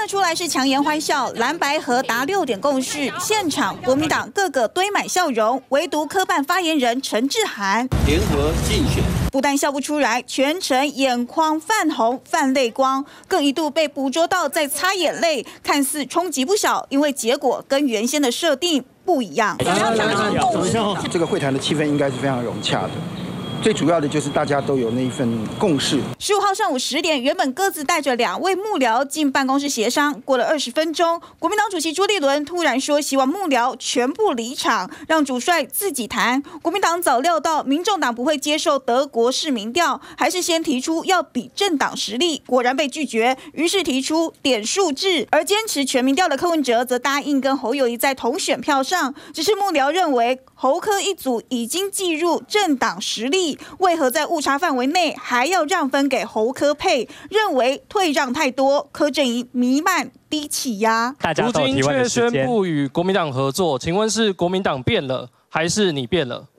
得出来是强颜欢笑，蓝白合达6点共识，现场国民党个个堆满笑容，唯独科办发言人陈智菡联合竞选。 不但笑不出来，全程眼眶泛红、泛泪光，更一度被捕捉到在擦眼泪，看似冲击不小，因为结果跟原先的设定不一样。 这个会谈的气氛应该是非常融洽的。最主要的就是大家都有那一份共识。 15号上午10点，原本各自带着2位幕僚进办公室协商，过了20分钟，国民党主席朱立伦突然说希望幕僚全部离场，让主帅自己谈。国民党早料到民众党不会接受德国式民调，还是先提出要比政党实力，果然被拒绝，于是提出点数制。而坚持全民调的柯文哲则答应跟侯友宜在同选票上，只是幕僚认为侯柯一组已经计入政党实力。为何在误差范围内还要让分给侯柯配？认为退让太多，柯阵营弥漫低气压。 如今却宣布与国民党合作，请问是国民党变了，还是你变了？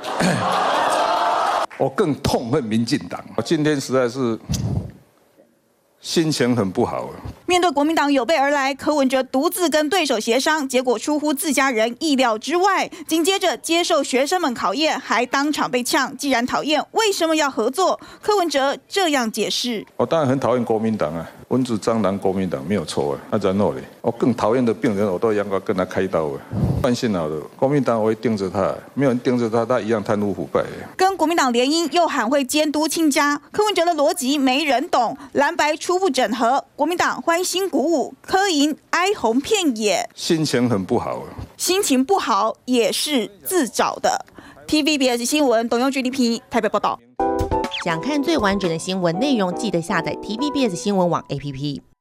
我更痛恨民进党，我今天实在是心情很不好。 面对国民党有备而来，柯文哲独自跟对手协商，结果出乎自家人意料之外。紧接着接受学生们考验，还当场被呛。既然讨厌，为什么要合作？柯文哲这样解释： 我当然很讨厌国民党啊，蚊子蟑螂国民党没有错啊。那然后呢？我更讨厌的病人，我都应该跟他开刀啊。放心好了，国民党我会盯着他，没有人盯着他，他一样贪污腐败。 跟国民党联姻，又喊会监督亲家，柯文哲的逻辑没人懂。蓝白初步整合，国民党欢欣鼓舞，柯银哀鸿遍野， 心情很不好。 心情不好也是自找的。TVBS 新闻董佑君台北报道。 想看最完整的新闻内容，记得下载 TVBS 新闻网 APP。